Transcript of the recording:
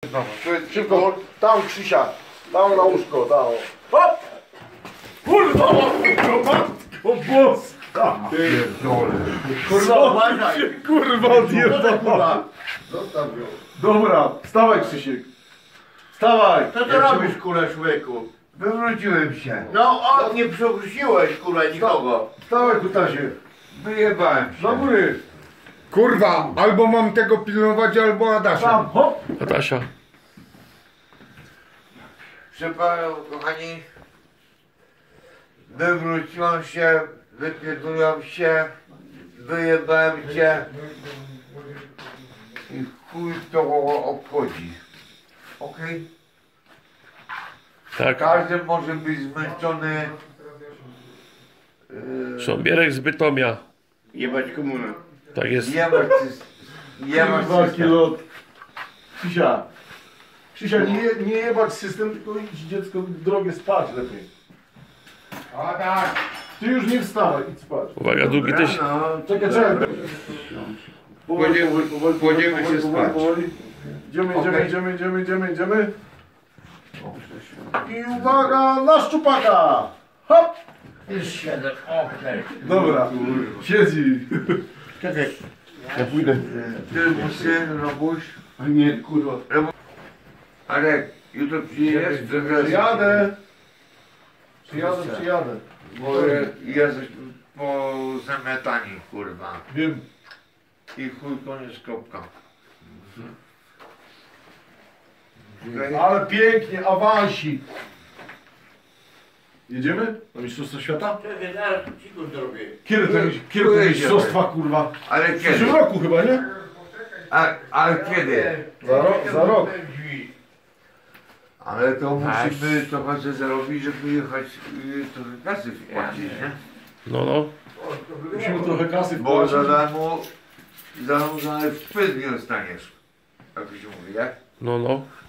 Szybko, tam Krzysia, tam na łóżko, tam. Hop! Kurwa! O boska! Kurwa, uważaj! Kurwa odjebała! Zostaw ją. Dobra, wstawaj Krzysiek. Wstawaj! Co ty robisz, kurwa, człowieku? Wywróciłem się. No, nie przewróciłeś, kurwa, nikogo. Wstawaj kutasie. Wyjebałem się. Do góry. Kurwa, albo mam tego pilnować, albo Adasia. Tam, hop. Adasia. Przepraszam, kochani. Wywróciłem się, wypierdoliłem się, wyjebałem cię. I chuj to obchodzi. Okej? Tak. Każdy może być zmęczony. Szambierek z Bytomia. Jebać komunę. Tak jest. Jebać Kurwa system. kilot. Krzysia. Krzysia, nie jebać system, tylko idź dziecko w drogę spać lepiej. A tak. Ty już nie wstawaj, idź spać. Uwaga, długi tyś. No, Czekaj, czekaj. Kładziemy się spać. Powoli. Idziemy, Okej. idziemy. I uwaga, na szczupaka! Hop! Już siedzę, okej. Dobra, siedzi. Czekaj. Ja pójdę. Ty musy, Robuś. A nie, kurwa. Arek, jutro przyjedziesz? Przyjadę. Bo jesteś po zamiataniu, kurwa. Wiem. I chuj, koniec, kropka. Ale pięknie, awansik. Jedziemy? Na Mistrzostwo Świata? Czekaj, zaraz cicho zrobię. Kiedy to mistrzostwa, kurwa? Ale W kiedy? przyszłym roku chyba, nie? Ale kiedy? Za rok. Ale to musimy trochę zarobić, żeby jechać, trochę kasy wpłacić, nie? No. Musimy trochę kasy Bo wpłacić. za darmo w pyt nie dostaniesz. Jak to się mówi, jak? No.